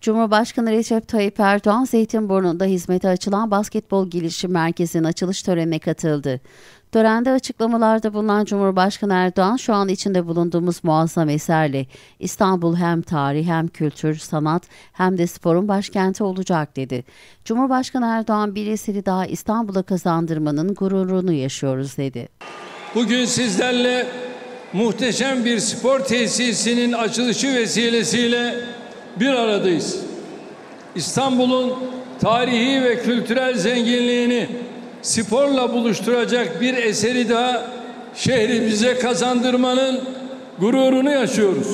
Cumhurbaşkanı Recep Tayyip Erdoğan, Zeytinburnu'nda hizmete açılan basketbol gelişim merkezinin açılış törenine katıldı. Törende açıklamalarda bulunan Cumhurbaşkanı Erdoğan, şu an içinde bulunduğumuz muazzam eserle İstanbul hem tarih hem kültür, sanat hem de sporun başkenti olacak dedi. Cumhurbaşkanı Erdoğan, bir eseri daha İstanbul'a kazandırmanın gururunu yaşıyoruz dedi. Bugün sizlerle muhteşem bir spor tesisinin açılışı vesilesiyle bir aradayız. İstanbul'un tarihi ve kültürel zenginliğini sporla buluşturacak bir eseri daha şehrimize kazandırmanın gururunu yaşıyoruz.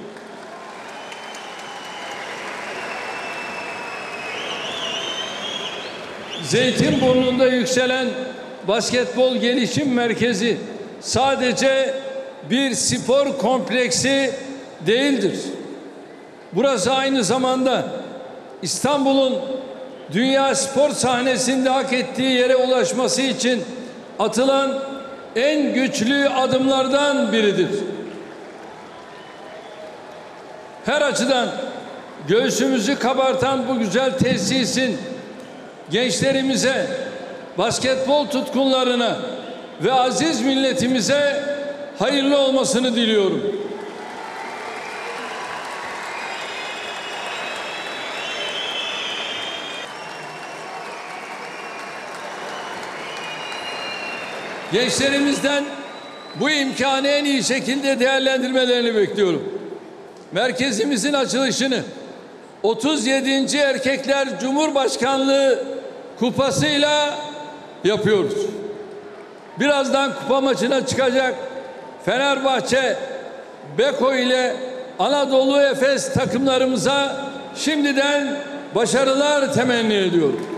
Zeytinburnu'nda yükselen basketbol gelişim merkezi sadece bir spor kompleksi değildir. Burası aynı zamanda İstanbul'un dünya spor sahnesinde hak ettiği yere ulaşması için atılan en güçlü adımlardan biridir. Her açıdan göğsümüzü kabartan bu güzel tesisin gençlerimize, basketbol tutkunlarına ve aziz milletimize hayırlı olmasını diliyorum. Gençlerimizden bu imkanı en iyi şekilde değerlendirmelerini bekliyorum. Merkezimizin açılışını 37. Erkekler Cumhurbaşkanlığı kupasıyla yapıyoruz. Birazdan kupa maçına çıkacak Fenerbahçe, Beko ile Anadolu Efes takımlarımıza şimdiden başarılar temenni ediyorum.